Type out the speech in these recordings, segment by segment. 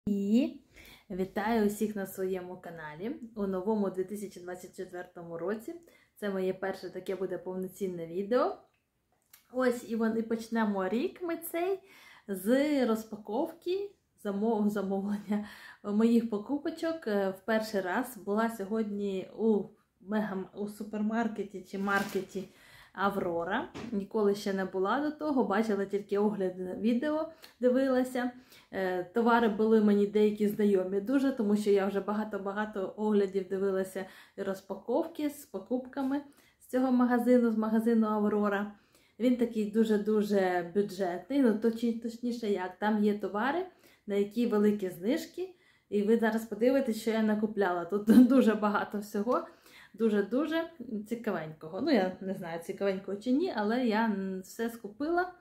І вітаю усіх на своєму каналі у новому 2024 році. Це моє перше таке буде повноцінне відео. Ось і почнемо рік ми цей з розпаковки, замовлення моїх покупочок. В перший раз була сьогодні у супермаркеті чи маркеті Аврора. Ніколи ще не була до того, бачила тільки огляди на відео, дивилася. Товари були мені деякі знайомі дуже, тому що я вже багато оглядів дивилася і розпаковки з покупками з цього магазину, з магазину Аврора. Він такий дуже-дуже бюджетний, ну точніше як, там є товари, на які великі знижки. І ви зараз подивитесь, що я накупляла. Тут дуже багато всього. Дуже-дуже цікавенького. Ну, я не знаю, цікавенького чи ні, але я все скупила.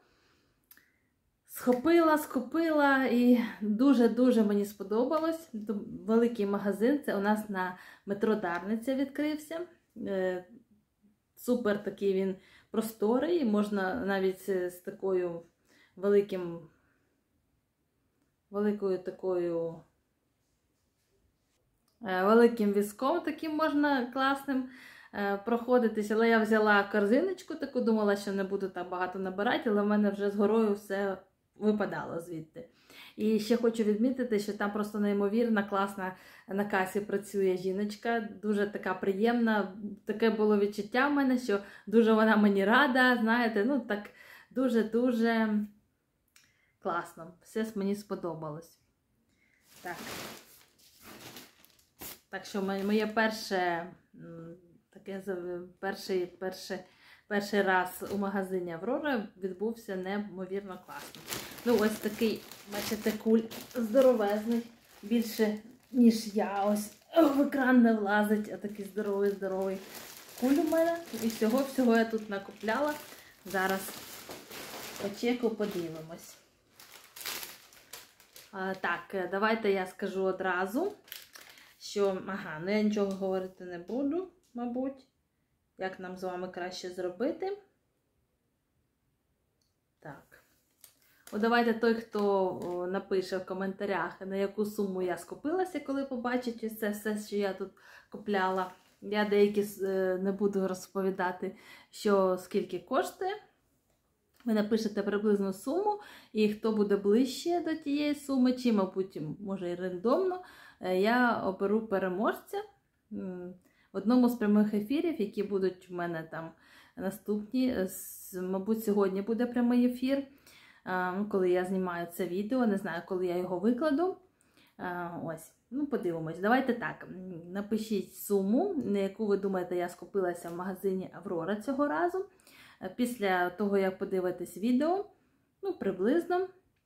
Скупила і дуже-дуже мені сподобалось. Великий магазин, це у нас на метро Дарниця відкрився. Супер такий він просторий, можна навіть з такою великою великим візком таким можна класним проходитись, але я взяла корзиночку таку, думала, що не буду так багато набирати, але в мене вже з горою все випадало звідти. І ще хочу відмітити, що там просто неймовірно класна на касі працює жіночка, дуже така приємна, таке було відчуття в мене, що дуже вона мені рада, знаєте, ну так дуже-дуже класно, все мені сподобалось. Так що моє перший раз у магазині Аврора відбувся неймовірно класно. Ну ось такий, бачите, куль здоровезний, більше ніж я, ось в екран не влазить, а такий здоровий куль у мене. І всього я тут накупляла. Зараз по чеку подивимось. Так, давайте я скажу одразу, що, ну я нічого говорити не буду, мабуть, як нам з вами краще зробити. Так. Давайте той, хто напише в коментарях, на яку суму я скупилася, коли побачить ось це все, що я тут купляла. Я деякі не буду розповідати, що скільки коштує. Ви напишете приблизну суму, і хто буде ближче до тієї суми, чи, мабуть, може і рандомно, я оберу переможця в одному з прямих ефірів, які будуть в мене там наступні. Мабуть, сьогодні буде прямий ефір, коли я знімаю це відео, не знаю, коли я його викладу. Ось, ну подивимось. Давайте так, напишіть суму, на яку ви думаєте, я скупилася в магазині Аврора цього разу. Після того, як подивитесь відео, ну, приблизно.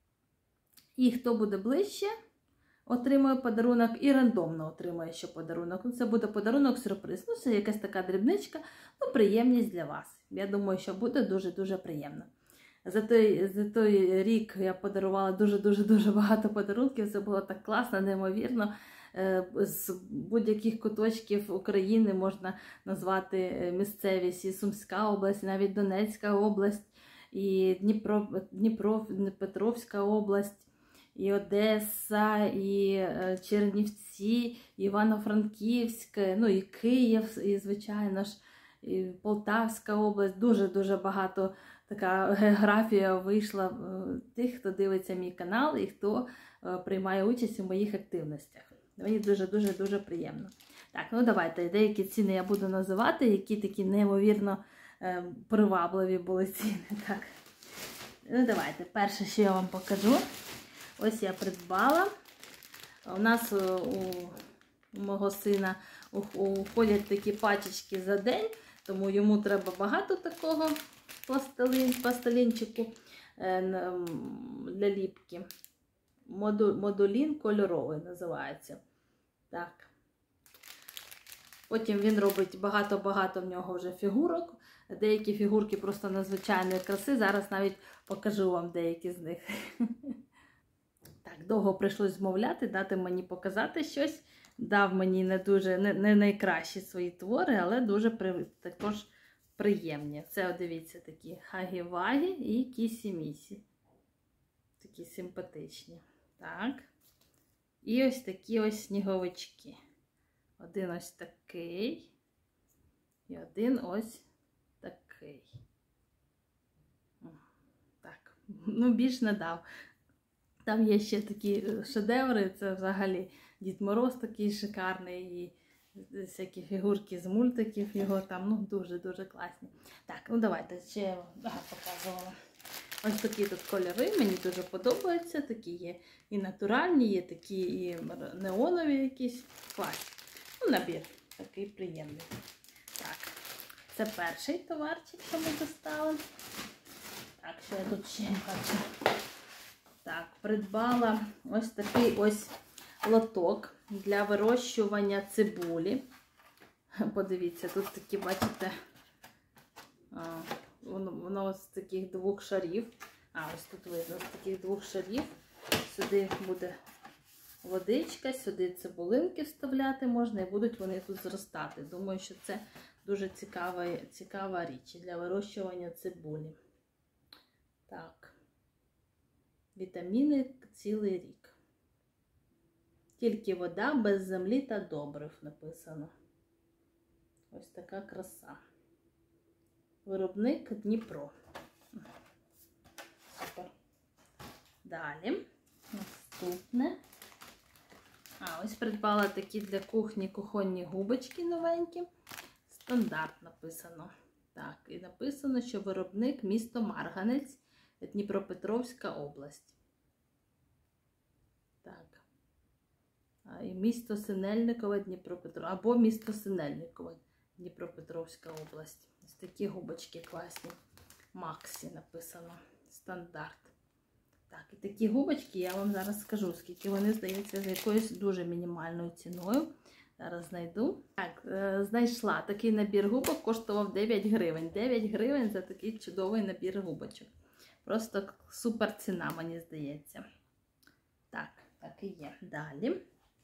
І хто буде ближче, отримує подарунок і рандомно отримує ще подарунок. Ну, це буде подарунок-сюрприз. Ну, це якась така дрібничка, ну, приємність для вас. Я думаю, що буде дуже-дуже приємно. За той рік я подарувала дуже-дуже багато подарунків. Це було так класно, неймовірно. З будь-яких куточків України можна назвати місцевість, і Сумська область, і навіть Донецька область, і Дніпропетровська область, і Одеса, і Чернівці, і Івано-Франківськ, ну і Київ, і, звичайно ж, і Полтавська область. Дуже багато така географія вийшла тих, хто дивиться мій канал і хто приймає участь у моїх активностях. Мені дуже приємно. Так, ну давайте, деякі ціни я буду називати, які такі неймовірно привабливі були ціни. Так, ну давайте, перше, що я вам покажу. Ось я придбала. У нас у мого сина уходять такі пачечки за день, тому йому треба багато такого пластилінчику для ліпки. Модулін кольоровий називається. Так. Потім він робить багато в нього вже фігурок. Деякі фігурки просто надзвичайної краси. Зараз навіть покажу вам деякі з них. Так, довго прийшлось змовляти, дати мені показати щось. Дав мені не найкращі свої твори, але дуже також приємні. Це, дивіться, такі хагі-вагі і кісі-місі. Такі симпатичні. Так. І ось такі ось сніговички. Один ось такий. І один ось такий. Так, ну більш не дав. Там є ще такі шедеври, це взагалі Дід Мороз такий шикарний, і всякі фігурки з мультиків його там, ну дуже-дуже класні. Так, ну давайте ще показувала. Ось такі тут кольори, мені дуже подобаються, такі є і натуральні, є такі і неонові якісь, класні. Ну, набір такий приємний. Так, це перший товарчик, що ми достали. Так, що я тут ще бачу? Так, придбала ось такий ось лоток для вирощування цибулі. Подивіться, тут такі, бачите, воно з таких двох шарів. Ось тут видно, з таких двох шарів. Сюди буде водичка, сюди цибулинки вставляти можна і будуть вони тут зростати. Думаю, що це дуже цікава річ для вирощування цибулі. Так. Вітаміни цілий рік. Тільки вода, без землі та добрив написано. Ось така краса. Виробник Дніпро. Супер. Далі. Наступне. Ось придбала такі для кухні кухонні губочки новенькі. Стандарт написано. Так, і написано, що виробник місто Марганець, Дніпропетровська область. Так. І місто Синельникове, Дніпропетровська, або місто Синельникове, Дніпропетровська область. Ось такі губочки класні. Максі написано. Стандарт. Так, і такі губочки я вам зараз скажу, скільки вони, здається, за якоюсь дуже мінімальною ціною. Зараз знайду. Так, знайшла. Такий набір губок коштував 9 гривень. 9 гривень за такий чудовий набір губочок. Просто супер ціна, мені здається. Так, так і є. Далі.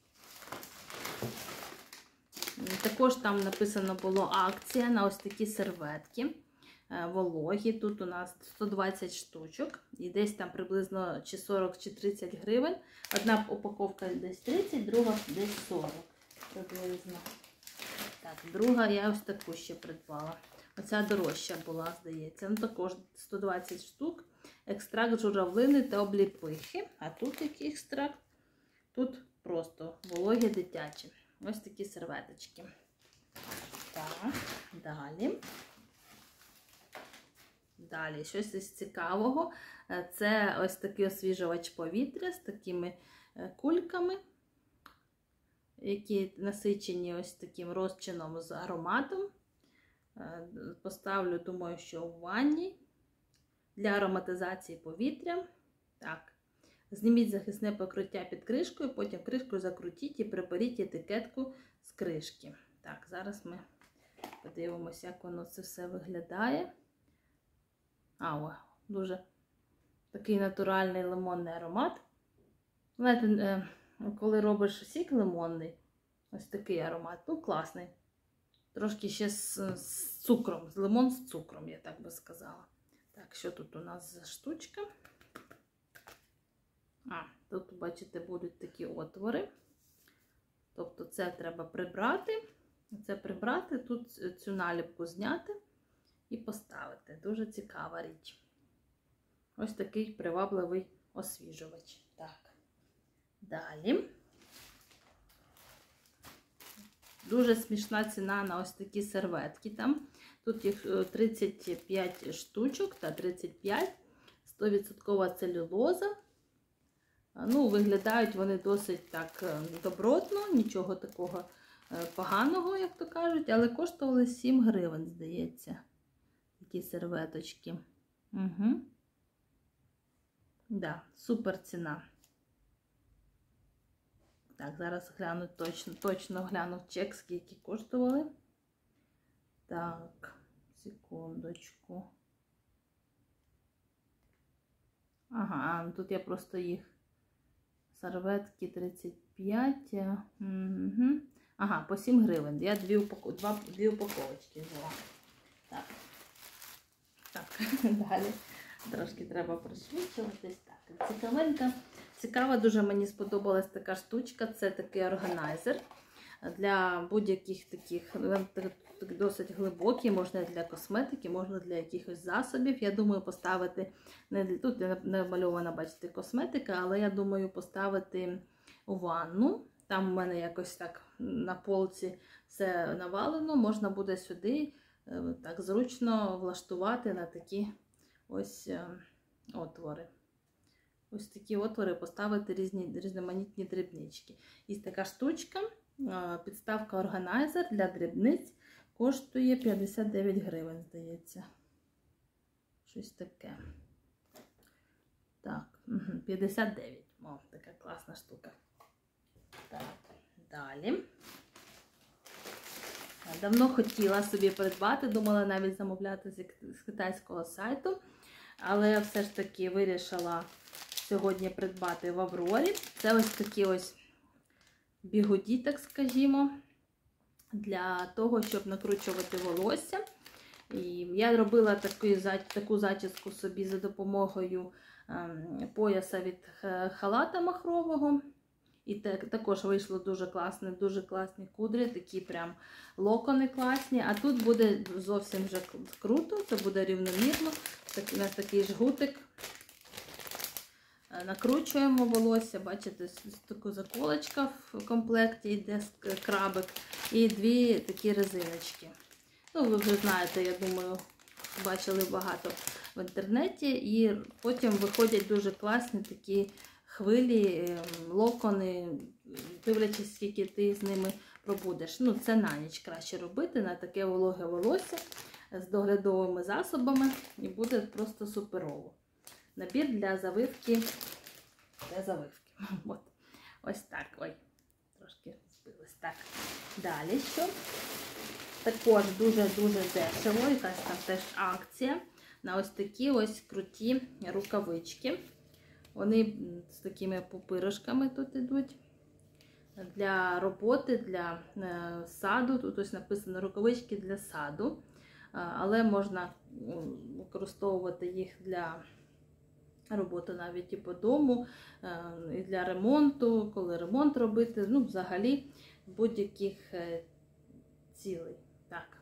Також там написано було акція на ось такі серветки. Вологі. Тут у нас 120 штучок. І десь там приблизно чи 40, чи 30 гривень. Одна упаковка десь 30, друга десь 40 приблизно. Так, друга я ось таку ще придбала. Оця дорожча була, здається. Ну, також 120 штук. Екстракт журавлини та обліпихи. А тут який екстракт? Тут просто вологі дитячі. Ось такі серветочки. Так, далі. Далі, щось із цікавого. Це ось такий освіжувач повітря з такими кульками, які насичені ось таким розчином з ароматом. Поставлю, думаю, що в ванні для ароматизації повітря. Так. Зніміть захисне покриття під кришкою, потім кришку закрутіть і приберіть етикетку з кришки. Так, зараз ми подивимося, як воно це все виглядає. Дуже такий натуральний лимонний аромат. Знаєте, коли робиш сік лимонний, ось такий аромат, ну класний. Трошки ще з цукром, лимон з цукром, я так би сказала. Так, що тут у нас за штучка? Тут, бачите, будуть такі отвори. Тобто це треба прибрати. Це прибрати, тут цю наліпку зняти і поставити. Дуже цікава річ. Ось такий привабливий освіжувач. Так. Далі. Дуже смішна ціна на ось такі серветки там. Тут їх 35 штучок та 35. 100% целюлоза. Ну, виглядають вони досить так добротно, нічого такого поганого, як то кажуть, але коштували 7 гривень, здається. Такі серветочки. Угу. Да, супер ціна. Так, зараз гляну точно гляну чек, скільки коштували. Так, секундочку. Ага, тут я просто їх серветки 35. Угу. Ага, по 7 гривень. Я дві упаковочки взяла. Так. Так, далі. Трошки треба пришвидшуватись. Так, цікавинка. Цікава, дуже мені сподобалась така штучка. Це такий органайзер для будь-яких таких, досить глибокий, можна для косметики, можна для якихось засобів. Я думаю поставити, тут не намальована, бачите, косметика, але я думаю поставити у ванну. Там у мене якось так на полці все навалено, можна буде сюди так зручно влаштувати на такі ось отвори. Ось такі отвори поставити різноманітні дрібнички. І така штучка, підставка органайзер для дрібниць, коштує 59 гривень, здається. Щось таке. Так, 59. О, така класна штука. Так, далі. Давно хотіла собі придбати, думала навіть замовляти з китайського сайту, але все ж таки вирішила сьогодні придбати в Аврорі. Це ось такі ось бігуді, так скажімо, для того, щоб накручувати волосся. І я робила таку зачіску собі за допомогою пояса від халата махрового. І також вийшло дуже класні кудри, такі прям локони класні. А тут буде зовсім вже круто, це буде рівномірно. У нас такий жгутик. Накручуємо волосся, бачите, така заколочка в комплекті, йде крабик і дві такі резиночки. Ну, ви вже знаєте, я думаю, бачили багато в інтернеті. І потім виходять дуже класні такі хвилі, локони, дивлячись, скільки ти з ними пробудеш. Ну, це на ніч краще робити, на таке вологе волосся з доглядовими засобами, і буде просто суперово. Набір для завивки. От. Ось так. Ой, трошки збилось. Так. Далі що? Також дуже-дуже дешево, якась там теж акція на ось такі ось круті рукавички. Вони з такими пупиришками тут йдуть. Для роботи, для саду. Тут ось написано рукавички для саду. Але можна використовувати їх для роботи навіть і по дому, і для ремонту, коли ремонт робити, ну, взагалі, будь-яких цілей. Так.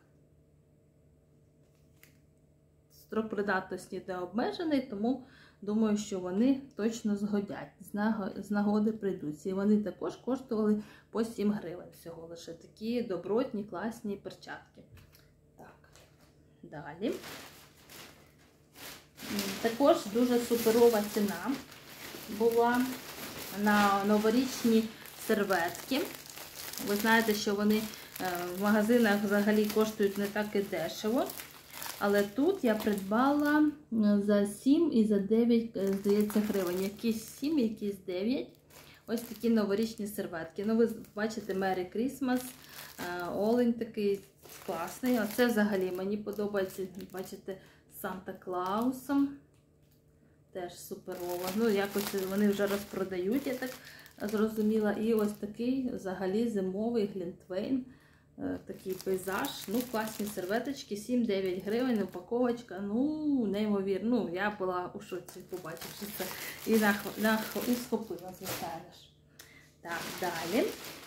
Строк придатності не обмежений, тому думаю, що вони точно згодять. З нагоди прийдуть. І вони також коштували по 7 гривень всього лише. Такі добротні, класні перчатки. Так. Далі. Також дуже суперова ціна була на новорічні серветки. Ви знаєте, що вони в магазинах взагалі коштують не так і дешево. Але тут я придбала за 7 і за 9, здається, гривень. Якісь 7, якісь 9. Ось такі новорічні серветки. Ну, ви бачите, Merry Christmas. Олень такий класний. Оце взагалі мені подобається, бачите, Санта-Клаусом. Теж суперово. Ну, якось вони вже розпродають, я так зрозуміла. І ось такий взагалі зимовий глінтвейн. Такий пейзаж. Ну, класні серветочки. 7-9 гривень, упаковочка. Ну, неймовірно. Ну, я була у шоці, побачивши це. І схопила, звичайно ж. Так, далі.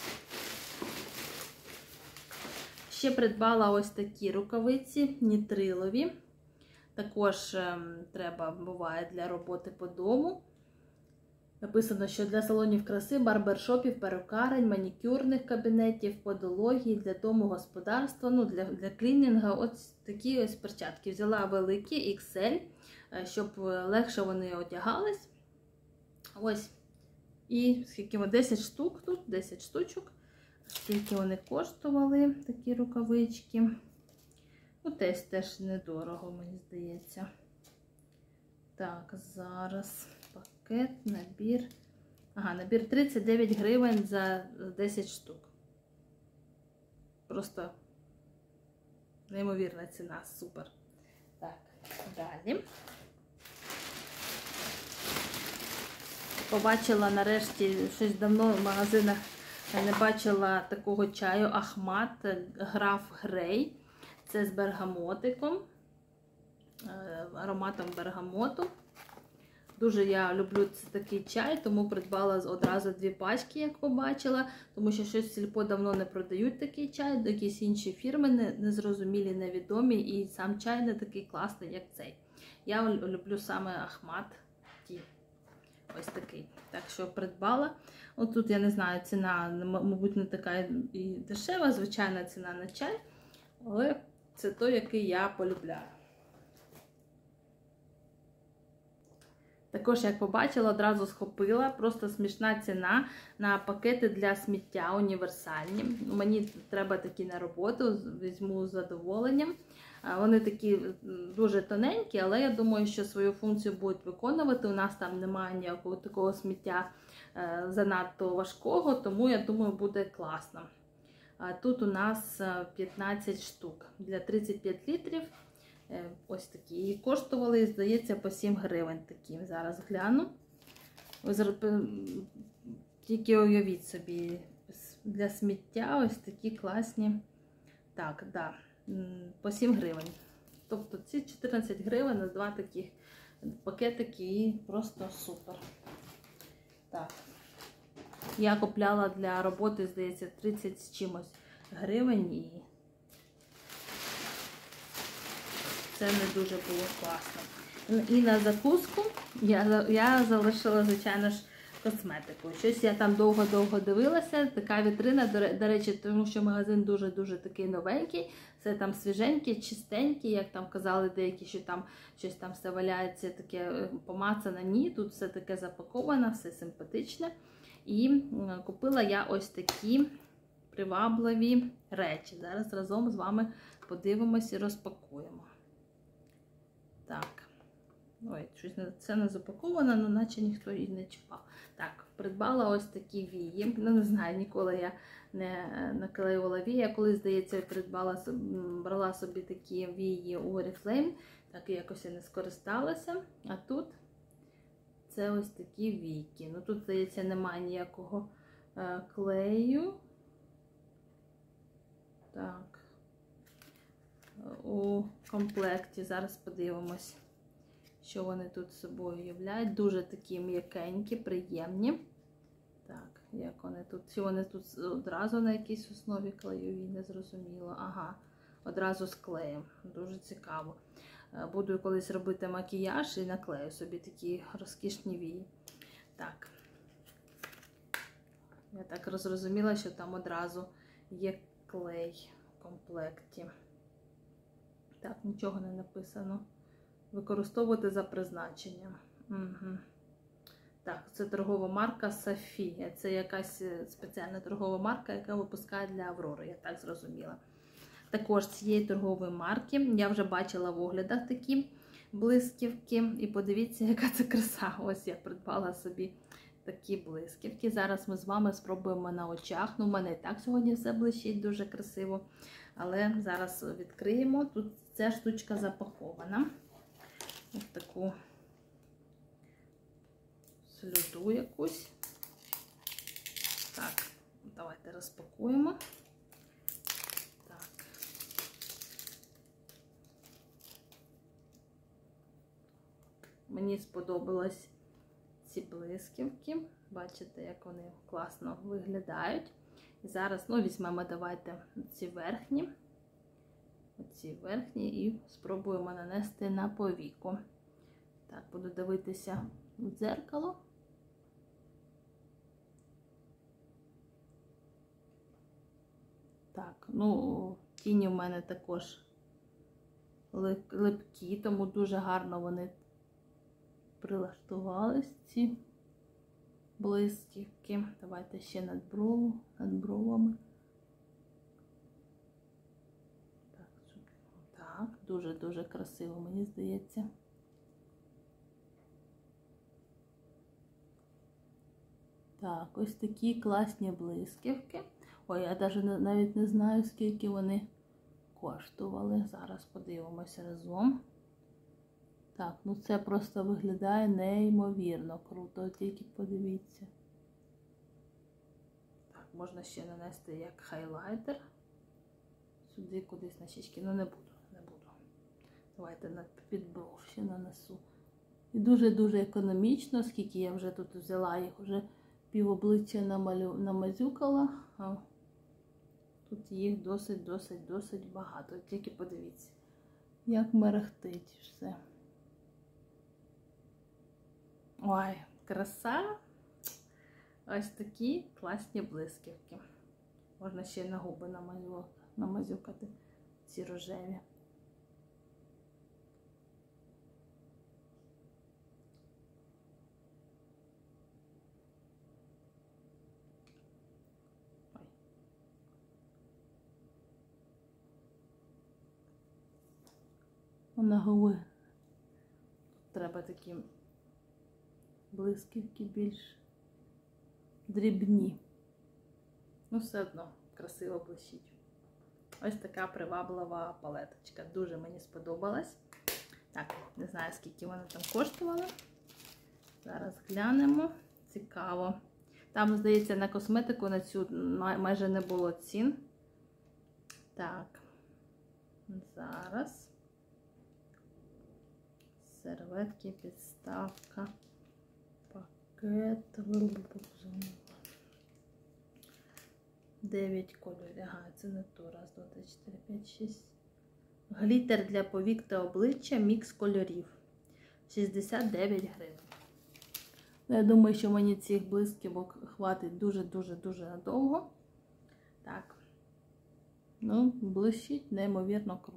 Ще придбала ось такі рукавиці, нітрилові. Також треба, буває, для роботи по дому. Написано, що для салонів краси, барбершопів, перукарень, манікюрних кабінетів, подологій, для домогосподарства, ну, для клінінга. Ось такі ось перчатки. Взяла великі, XL, щоб легше вони одягались. Ось. І скільки 10 штук тут, 10 штучок. Скільки вони коштували, такі рукавички. Ну, теж недорого, мені здається. Так, зараз пакет, набір. Ага, набір 39 гривень за 10 штук. Просто неймовірна ціна, супер. Так, далі. Побачила нарешті, щось давно в магазинах не бачила такого чаю Ахмат Граф Грей. Це з бергамотиком. ароматом бергамоту. Дуже я люблю такий чай, тому придбала одразу 2 пачки, як побачила, тому що щось сільпо давно не продають такий чай, якісь інші фірми незрозумілі, невідомі, і сам чай не такий класний, як цей. Я люблю саме Ахмад Ті. Ось такий. Так що придбала. От тут, я не знаю, ціна, мабуть, не така і дешева, звичайна ціна на чай, але це той, який я полюбляю. Також, як побачила, одразу схопила, просто смішна ціна на пакети для сміття універсальні. Мені треба такі на роботу, візьму з задоволенням. Вони такі дуже тоненькі, але я думаю, що свою функцію будуть виконувати. У нас там немає ніякого такого сміття занадто важкого, тому я думаю, буде класно. Тут у нас 15 штук для 35 літрів. Ось такі. І коштували, здається, по 7 гривень такі. Зараз гляну. Тільки уявіть собі, для сміття ось такі класні. Так, да, по 7 гривень. Тобто ці 14 гривень на 2 таких пакетики і просто супер. Так. Я купляла для роботи, здається, 30 з чимось гривень і це не дуже було класно. І на закуску я залишила, звичайно ж, косметику. Щось я там довго-довго дивилася. Така вітрина, до речі, тому що магазин дуже-дуже такий новенький. Все там свіженький, чистенький, як там казали деякі, що там щось там все валяється, таке помацане. Ні, тут все таке запаковане, все симпатичне. І купила я ось такі привабливі речі. Зараз разом з вами подивимось і розпакуємо. Так, ой, щось це не запаковано, але наче ніхто її не чіпав. Так, придбала ось такі вії. Ну, не знаю, ніколи я не наклеювала вії. Я колись, здається, брала собі такі вії у Oriflame, так і якось я не скористалася. А тут це ось такі війки. Ну, тут, здається, немає ніякого клею. Так. У комплекті. Зараз подивимось, що вони тут собою являють. Дуже такі м'якенькі, приємні. Так, як вони тут? Чи вони тут одразу на якійсь основі клеєві? Не зрозуміло. Ага, одразу з клеєм. Дуже цікаво. Буду колись робити макіяж і наклею собі такі розкішні вії. Так. Я так розрозуміла, що там одразу є клей в комплекті. Так, нічого не написано. Використовувати за призначенням. Угу. Так, це торгова марка Софія. Це якась спеціальна торгова марка, яка випускає для Аврори, я так зрозуміла. Також цієї торгової марки я вже бачила в оглядах такі блисківки. І подивіться, яка це краса. Ось я придбала собі такі блисківки. Зараз ми з вами спробуємо на очах. Ну, в мене і так сьогодні все блищить дуже красиво. Але зараз відкриємо. Тут ця штучка запакована. Ось таку сльоду якусь. Так, давайте розпакуємо. Так. Мені сподобались ці блисківки. Бачите, як вони класно виглядають. І зараз, ну, візьмемо, давайте ці верхні. Оці верхні і спробуємо нанести на повіку. Так, буду дивитися в дзеркало. Так, ну, тіні в мене також липкі, тому дуже гарно вони прилаштувались, ці блисківки. Давайте ще над бровами. Так, дуже-дуже красиво, мені здається. Так, ось такі класні блисківки. Ой, я навіть не знаю, скільки вони коштували. Зараз подивимося разом. Так, ну це просто виглядає неймовірно круто, тільки подивіться. Так, можна ще нанести як хайлайтер. Сюди кудись на щічки, ну не буду. Давайте під бров ще нанесу. І дуже-дуже економічно, оскільки я вже тут взяла їх, вже пів обличчя намазюкала. А тут їх досить багато. Тільки подивіться, як мерехтить все. Ой, краса! Ось такі класні блисківки. Можна ще на губи намазюкати ці рожеві. На губи треба такі блисківки більш дрібні. Ну, все одно красиво блищить. Ось така приваблива палеточка. Дуже мені сподобалась. Так, не знаю, скільки вона там коштувала. Зараз глянемо. Цікаво. Там, здається, на косметику на цю майже не було цін. Так, зараз. Серветки, підставка, пакет, 9 кольорів. Ага, це не то. Раз, два, три, 4, 5, 6. Глітер для повік та обличчя, мікс кольорів. 69 гривень. Я думаю, що мені цих блисківок хватить дуже надовго. Так. Ну, блищить неймовірно круто.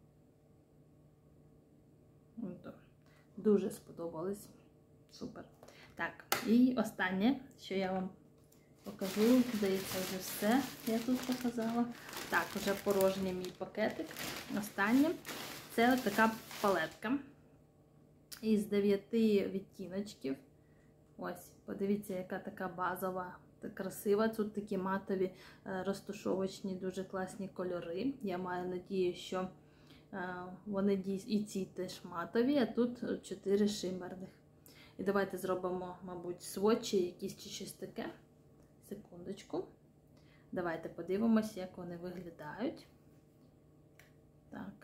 Дуже сподобались. Супер. Так, і останнє, що я вам покажу, здається, вже все я тут показала. Так, вже порожній мій пакетик. Останнє. Це от така палетка із 9 відтіночків. Ось, подивіться, яка така базова, красива. Тут такі матові, розтушовочні, дуже класні кольори. Я маю надію, що вони і ці теж матові, а тут 4 шимерних. І давайте зробимо, мабуть, сводчі якісь чи щось таке. Секундочку. Давайте подивимось, як вони виглядають. Так.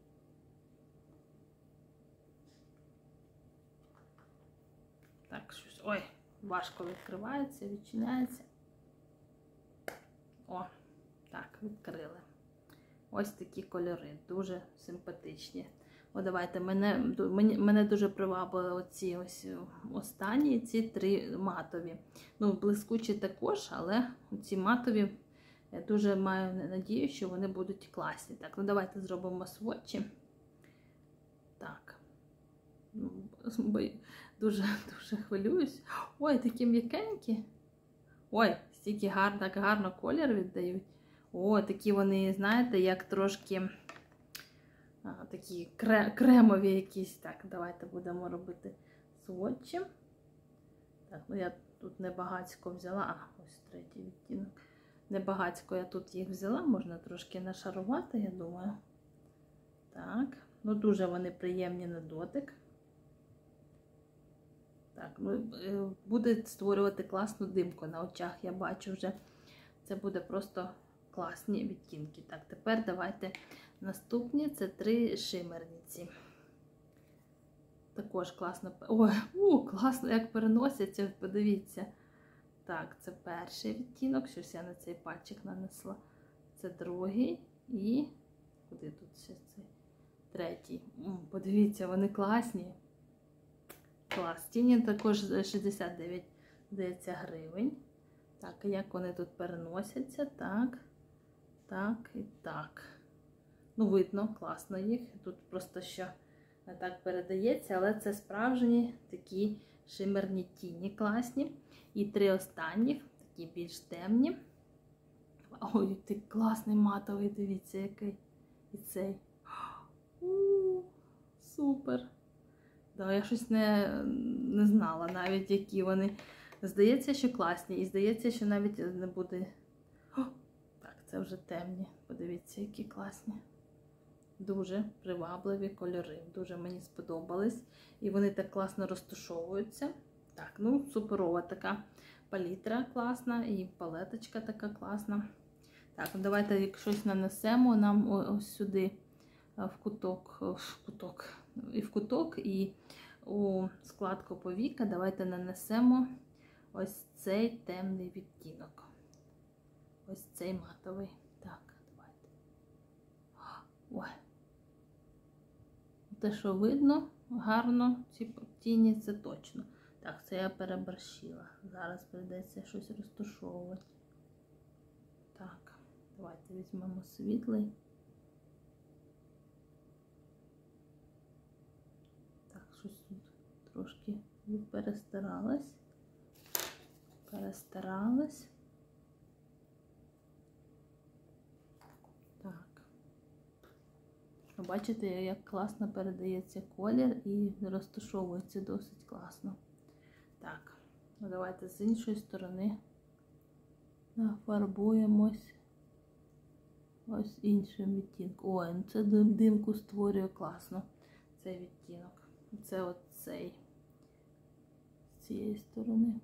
Так, щось. Ой, важко відкривається, відчиняється. О, так, відкрили. Ось такі кольори, дуже симпатичні. О, давайте, мене дуже привабили оці ось останні, ці 3 матові. Ну, блискучі також, але ці матові, я дуже маю надію, що вони будуть класні. Так, ну давайте зробимо сводчі. Так. Дуже хвилююсь. Ой, такі м'якенькі. Ой, стільки так гарно колір віддають. О, такі вони, знаєте, як трошки такі кремові якісь. Так, давайте будемо робити сводчі. Так, ну я тут небагацько взяла. А, ось 3-й відтінок. Небагацько я тут їх взяла, можна трошки нашарувати, я думаю. Так, ну дуже вони приємні на дотик. Так, ну, буде створювати класну димку на очах, я бачу вже. Це буде просто класні відтінки. Так, тепер давайте наступні, це 3 шимерниці. Також класно. Ой, класно, як переносяться, подивіться. Так, це перший відтінок, щось я на цей пальчик нанесла. Це другий і куди тут ще цей? 3-й. Подивіться, вони класні. Клас. Тіні також 69, здається, гривень. Так, як вони тут переносяться? Так, так і так. Ну, видно, класно їх. Тут просто що не так передається, але це справжні такі шимерні тіні класні. І 3 останніх, такі більш темні. Ой, ти класний матовий, дивіться, який. І цей. Супер. Да, я щось не знала навіть, які вони. Здається, що класні. І здається, що навіть не буде. Так, це вже темні. Подивіться, які класні. Дуже привабливі кольори. Дуже мені сподобались. І вони так класно розташовуються. Так, ну, суперова така палітра класна. І палеточка така класна. Так, ну давайте, як щось нанесемо нам ось сюди в куток, і у складку повіка давайте нанесемо ось цей темний відтінок. Ось цей матовий. Так, давайте. Ой. Те, що видно, гарно, ці тіні, це точно. Так, це я переборщила. Зараз прийдеться щось розташовувати. Так, давайте візьмемо світлий. Так, щось тут трошки перестаралась. Так. Бачите, як класно передається колір і розташовується досить класно. Так, ну давайте з іншої сторони нафарбуємось ось іншим відтінком. Ой, ну це димку створює класно, цей відтінок. Це от цей, з цієї сторони.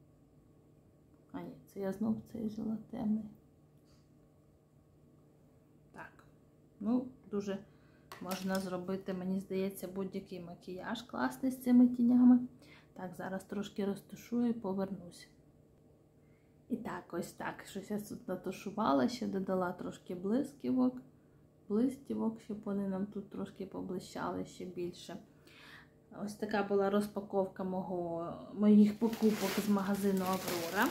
А ні, це я знов цей взяла темний. Так, ну дуже можна зробити, мені здається, будь-який макіяж класний з цими тінями. Так, зараз трошки розташую і повернусь. І так, ось так, щось я тут натушувала, ще додала трошки блисківок, щоб вони нам тут трошки поблищали ще більше. Ось така була розпаковка моїх покупок з магазину Аврора.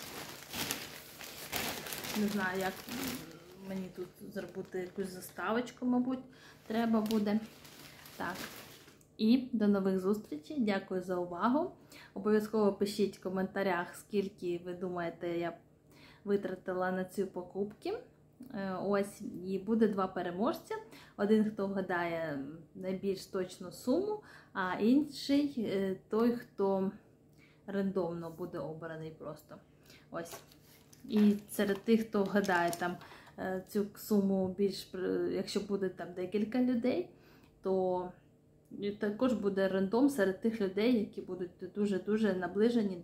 Не знаю, як мені тут зробити якусь заставочку, мабуть, треба буде. Так, і до нових зустрічей. Дякую за увагу. Обов'язково пишіть в коментарях, скільки ви думаєте, я витратила на ці покупки. Ось, і буде 2 переможця. Один, хто вгадає найбільш точну суму, а інший той, хто рандомно буде обраний просто. Ось. І серед тих, хто вгадає там цю суму більш, якщо буде там декілька людей, то також буде рандом серед тих людей, які будуть дуже-дуже наближені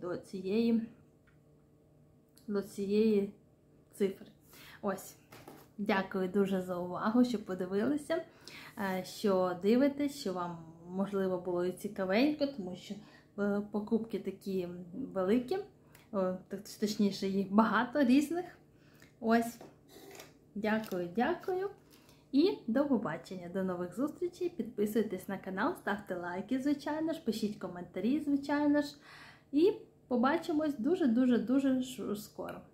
до цієї цифри. Ось. Дякую дуже за увагу, що подивилися, що дивитесь, що вам, можливо, було і цікавенько, тому що покупки такі великі, точніше, їх багато різних. Ось. Дякую. І до побачення, до нових зустрічей. Підписуйтесь на канал, ставте лайки, звичайно ж, пишіть коментарі, звичайно ж. І побачимось дуже-дуже-дуже скоро.